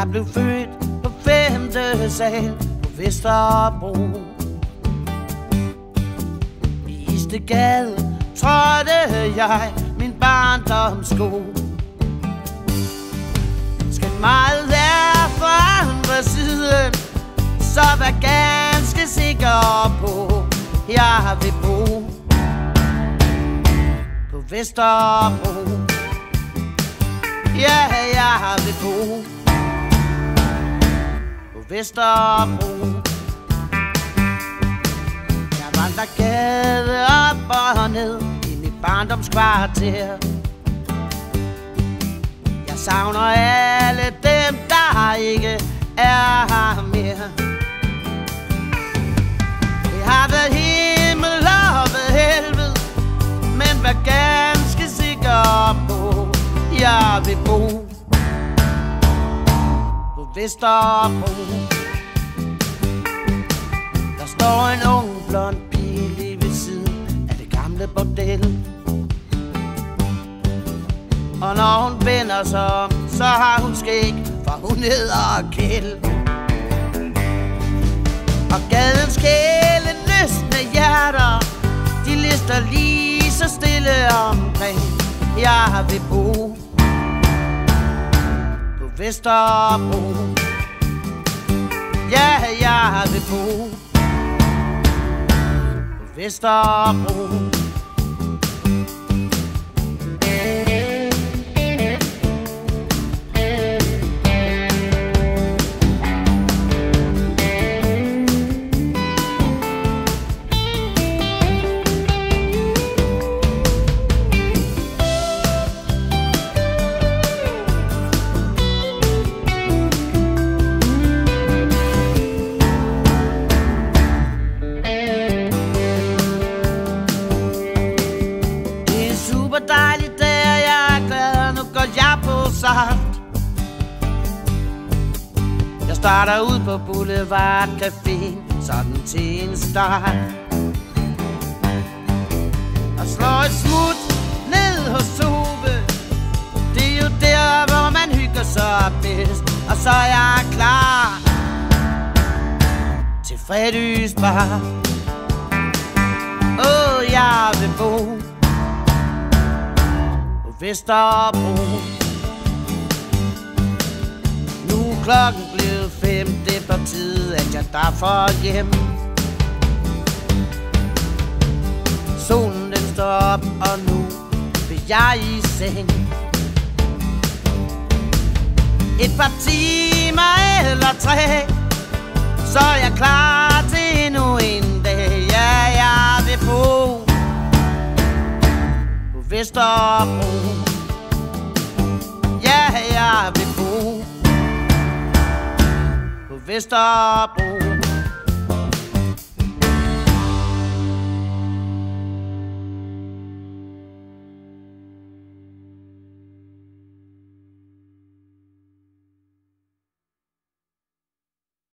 Jeg blev født på 5. sal på Vesterbro. I Istegade trådte jeg min barndomssko. Skal meget være fra andre siden, så vær ganske sikker på, jeg vil bo på Vesterbro. Ja, jeg vil bo på Vesterbro. Jeg vandrer gade op og ned i mit barndomskvarter. Jeg savner alle dem, der ikke er her mere. Det har været himmel og været helvede, men vær ganske sikker på, jeg vil bo på Vesterbro. Der står en ung blond pige lige ved siden af det gamle bordel. Og når hun vender sig om, så har hun skæg, for hun hedder Kjeld. Og gadens kælenløsne hjerter, de lister lige så stille omkring, jeg vil bo på Vesterbro. Ja, jeg vil bo på Vesterbro. Dejligt der, jeg er glad, nu går jeg på saft. Jeg starter ud på Boulevard Café, sådan til en start. Og slår et smut ned hos Tove. Det er jo der, hvor man hygger sig bedst. Og så er jeg klar til Freddy's bar. Jeg vil bo Vesterbro. Nu er klokken blevet 5, det er på tide, at jeg derfor hjem. Solen den står op, og nu vil jeg i seng. Et par timer eller 3, så er jeg klar til endnu en dag. Ja, jeg vil bo Vesterbro. Ja, jeg vil bo på Vesterbro.